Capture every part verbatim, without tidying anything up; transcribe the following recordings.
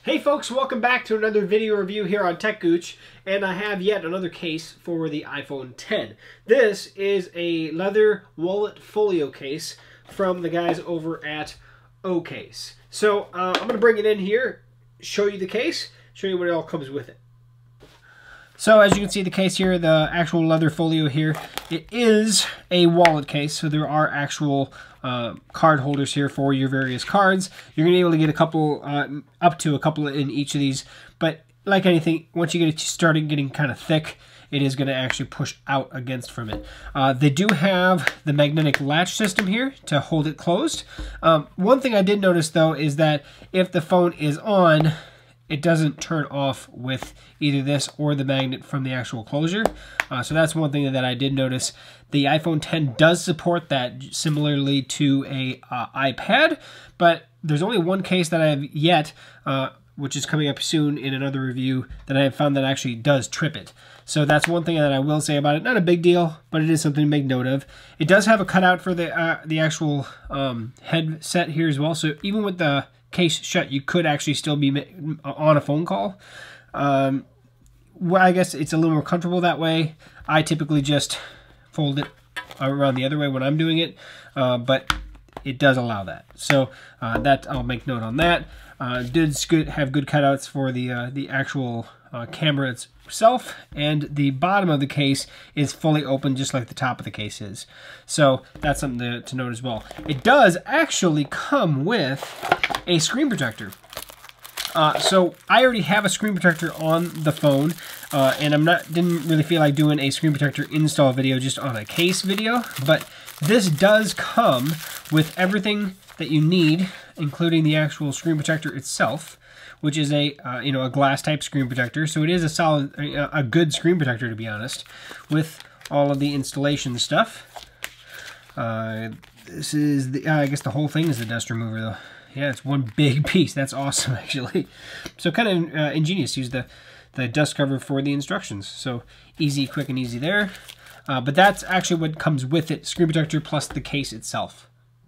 Hey folks, welcome back to another video review here on techgooch, and I have yet another case for the iPhone ten. This is a leather wallet folio case from the guys over at Ocase. So uh, I'm going to bring it in here, show you the case, show you what all comes with it. So as you can see the case here, the actual leather folio here, it is a wallet case, so there are actual uh, card holders here for your various cards. You're going to be able to get a couple, uh, up to a couple in each of these, but like anything, once you get it started getting kind of thick, it is going to actually push out against from it. Uh, they do have the magnetic latch system here to hold it closed. Um, one thing I did notice though is that if the phone is on, it doesn't turn off with either this or the magnet from the actual closure. Uh, so that's one thing that I did notice. The iPhone ten does support that similarly to a uh, iPad, but there's only one case that I have yet, uh, which is coming up soon in another review, that I have found that actually does trip it. So that's one thing that I will say about it. Not a big deal, but it is something to make note of. It does have a cutout for the, uh, the actual um, headset here as well. So even with the case shut, you could actually still be on a phone call. Um, well, I guess it's a little more comfortable that way. I typically just fold it around the other way when I'm doing it, uh, but it does allow that. So uh, that I'll make note on that. Uh, did good, have good cutouts for the uh, the actual uh, camera itself, and the bottom of the case is fully open, just like the top of the case is. So that's something to, to note as well. It does actually come with a screen protector. Uh, so I already have a screen protector on the phone, uh, and I'm not didn't really feel like doing a screen protector install video just on a case video, but this does come with everything that you need, including the actual screen protector itself, which is a uh, you know a glass type screen protector. So it is a solid, a good screen protector to be honest, with all of the installation stuff. Uh, this is the uh, I guess the whole thing is the dust remover though. Yeah, it's one big piece. That's awesome, actually. So kind of uh, ingenious. Use the, the dust cover for the instructions. So easy, quick, and easy there. Uh, but that's actually what comes with it, screen protector plus the case itself.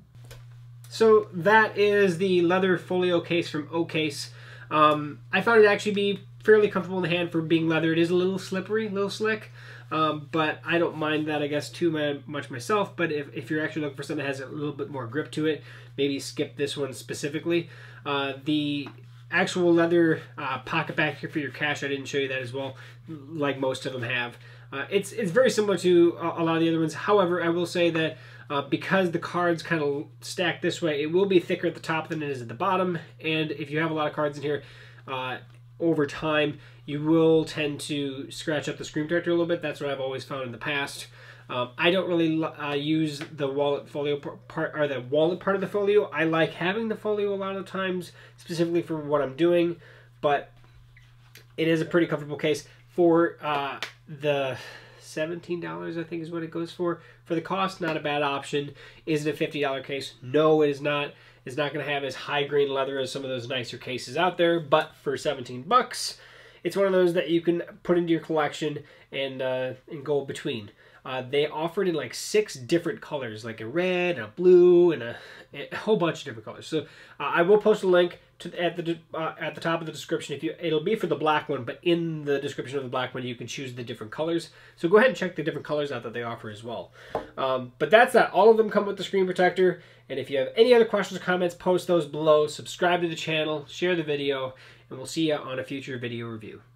So that is the leather folio case from Ocase. Um, I found it actually be fairly comfortable in the hand for being leather. It is a little slippery, a little slick. Um, but I don't mind that, I guess, too much myself. But if, if you're actually looking for something that has a little bit more grip to it, maybe skip this one specifically. Uh, the actual leather uh, pocket back here for your cash, I didn't show you that as well, like most of them have. Uh, it's, it's very similar to a, a lot of the other ones. However, I will say that uh, because the cards kind of stack this way, it will be thicker at the top than it is at the bottom. And if you have a lot of cards in here, uh, over time, you will tend to scratch up the screen protector a little bit. That's what I've always found in the past. Um, I don't really uh, use the wallet folio part, or the wallet part of the folio. I like having the folio a lot of times, specifically for what I'm doing, but it is a pretty comfortable case for uh, the seventeen dollars, I think is what it goes for. For the cost, not a bad option. Is it a fifty dollar case? No, it is not. It's not going to have as high grain leather as some of those nicer cases out there, but for seventeen bucks, it's one of those that you can put into your collection and uh, and go between. Uh, they offered in like six different colors, like a red, a blue, and a, a whole bunch of different colors. So uh, I will post a link to at the uh, at the top of the description. If you, it'll be for the black one, but in the description of the black one, you can choose the different colors. So go ahead and check the different colors out that they offer as well. Um, but that's that. All of them come with the screen protector. And if you have any other questions or comments, post those below. Subscribe to the channel, share the video, and we'll see you on a future video review.